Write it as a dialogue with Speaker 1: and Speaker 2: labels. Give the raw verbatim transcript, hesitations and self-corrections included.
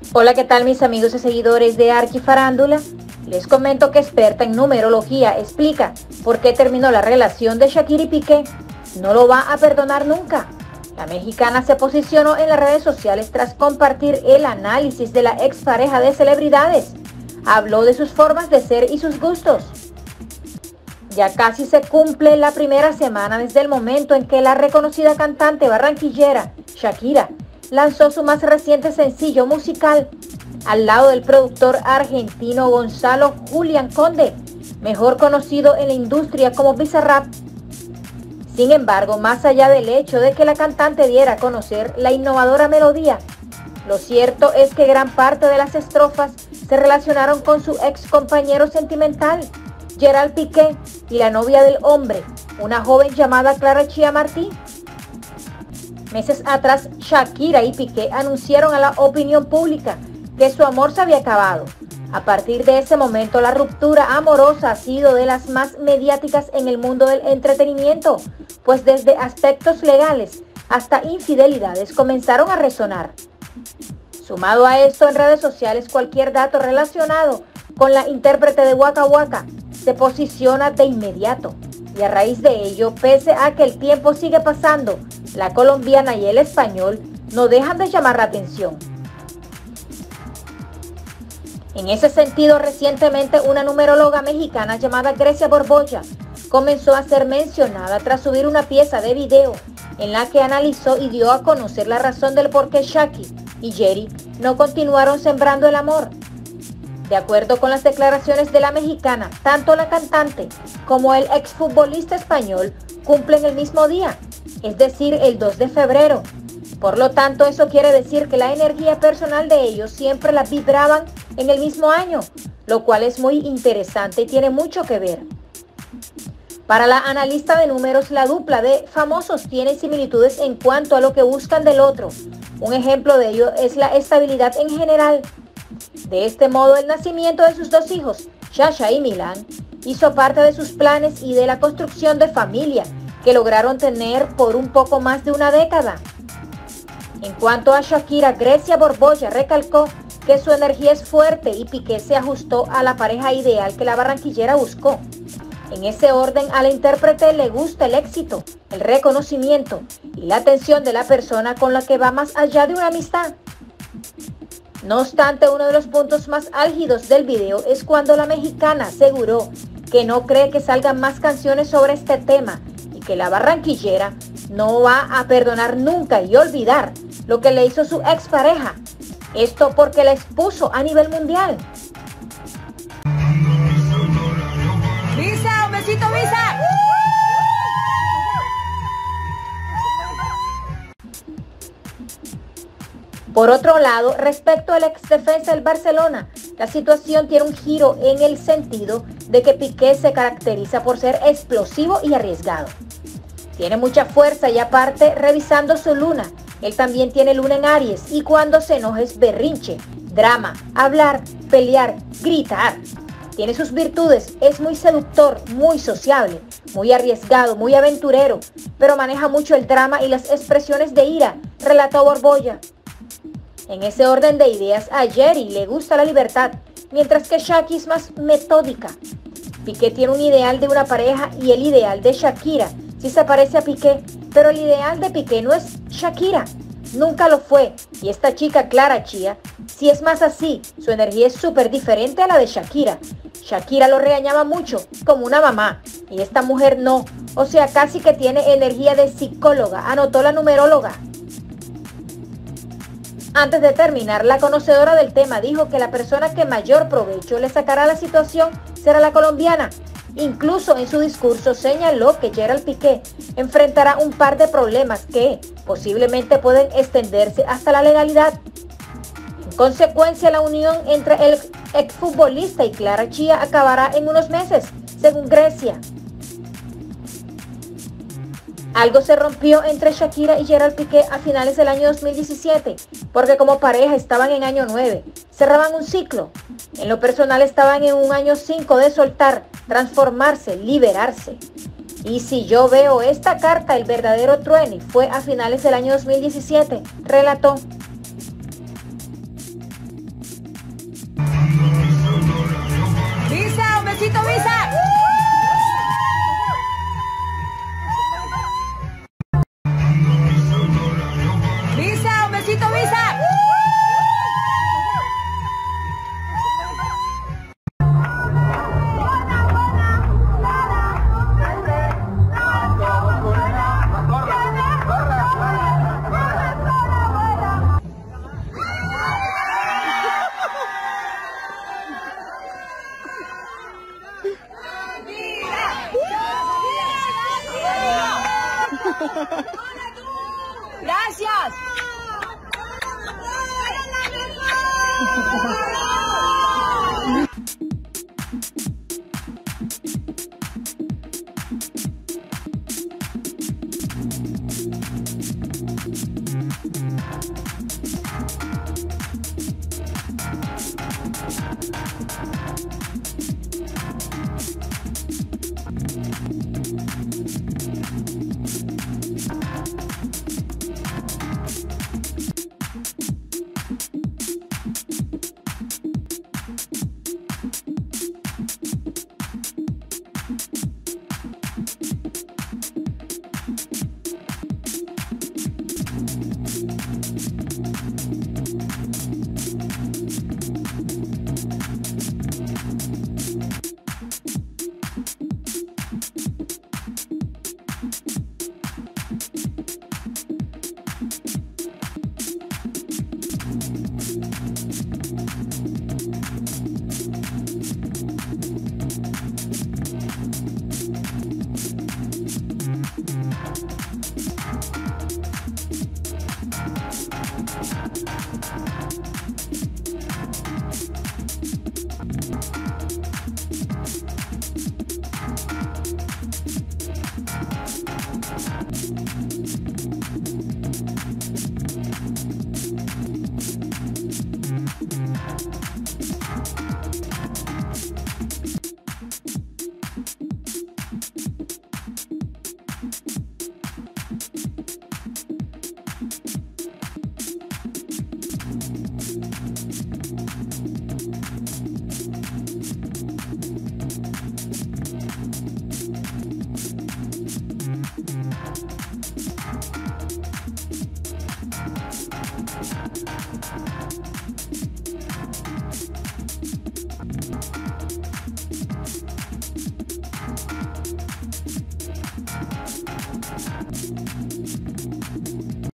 Speaker 1: Hola, ¿qué tal mis amigos y seguidores de Archifarándula? Les comento que experta en numerología explica por qué terminó la relación de Shakira y Piqué. No lo va a perdonar nunca. La mexicana se posicionó en las redes sociales tras compartir el análisis de la expareja de celebridades. Habló de sus formas de ser y sus gustos. Ya casi se cumple la primera semana desde el momento en que la reconocida cantante barranquillera Shakira lanzó su más reciente sencillo musical, al lado del productor argentino Gonzalo Julián Conde, mejor conocido en la industria como Bizarrap. Sin embargo, más allá del hecho de que la cantante diera a conocer la innovadora melodía, lo cierto es que gran parte de las estrofas se relacionaron con su ex compañero sentimental, Gerald Piqué, y la novia del hombre, una joven llamada Clara Chía Martí. Meses atrás, Shakira y Piqué anunciaron a la opinión pública que su amor se había acabado. A partir de ese momento, la ruptura amorosa ha sido de las más mediáticas en el mundo del entretenimiento, pues desde aspectos legales hasta infidelidades comenzaron a resonar. Sumado a esto, en redes sociales, cualquier dato relacionado con la intérprete de Waka Waka se posiciona de inmediato. Y a raíz de ello, pese a que el tiempo sigue pasando, la colombiana y el español no dejan de llamar la atención. En ese sentido, recientemente una numeróloga mexicana llamada Grecia Borbolla comenzó a ser mencionada tras subir una pieza de video en la que analizó y dio a conocer la razón del por qué Shaki y Jerry no continuaron sembrando el amor. De acuerdo con las declaraciones de la mexicana, tanto la cantante como el exfutbolista español cumplen el mismo día, es decir, el dos de febrero. Por lo tanto, eso quiere decir que la energía personal de ellos siempre la vibraban en el mismo año, lo cual es muy interesante y tiene mucho que ver. Para la analista de números, la dupla de famosos tiene similitudes en cuanto a lo que buscan del otro. Un ejemplo de ello es la estabilidad en general. De este modo, el nacimiento de sus dos hijos, Sasha y Milan, hizo parte de sus planes y de la construcción de familia que lograron tener por un poco más de una década. En cuanto a Shakira, Grecia Borbolla recalcó que su energía es fuerte y Piqué se ajustó a la pareja ideal que la barranquillera buscó. En ese orden, a la intérprete le gusta el éxito, el reconocimiento y la atención de la persona con la que va más allá de una amistad. No obstante, uno de los puntos más álgidos del video es cuando la mexicana aseguró que no cree que salgan más canciones sobre este tema y que la barranquillera no va a perdonar nunca y olvidar lo que le hizo su expareja. Esto porque la expuso a nivel mundial.
Speaker 2: ¡Visa! ¡Un besito, Visa!
Speaker 1: Por otro lado, respecto al exdefensa del Barcelona, la situación tiene un giro en el sentido de que Piqué se caracteriza por ser explosivo y arriesgado. Tiene mucha fuerza y aparte, revisando su luna, él también tiene luna en Aries y cuando se enoja es berrinche, drama, hablar, pelear, gritar. Tiene sus virtudes, es muy seductor, muy sociable, muy arriesgado, muy aventurero, pero maneja mucho el drama y las expresiones de ira, relató Borbolla. En ese orden de ideas, a Jerry le gusta la libertad, mientras que Shaki es más metódica. Piqué tiene un ideal de una pareja y el ideal de Shakira sí se parece a Piqué, pero el ideal de Piqué no es Shakira, nunca lo fue. Y esta chica Clara Chía sí es más así, su energía es súper diferente a la de Shakira. Shakira lo regañaba mucho, como una mamá, y esta mujer no, o sea, casi que tiene energía de psicóloga, anotó la numeróloga. Antes de terminar, la conocedora del tema dijo que la persona que mayor provecho le sacará a la situación será la colombiana. Incluso en su discurso señaló que Gerald Piqué enfrentará un par de problemas que posiblemente pueden extenderse hasta la legalidad. En consecuencia, la unión entre el exfutbolista y Clara Chía acabará en unos meses, según Grecia. Algo se rompió entre Shakira y Gerald Piqué a finales del año dos mil diecisiete, porque como pareja estaban en año nueve, cerraban un ciclo. En lo personal estaban en un año cinco de soltar, transformarse, liberarse. Y si yo veo esta carta, el verdadero truene fue a finales del año dos mil diecisiete, relató.
Speaker 2: Visa, un besito, Visa. Visa, un besito, Visa. Gracias.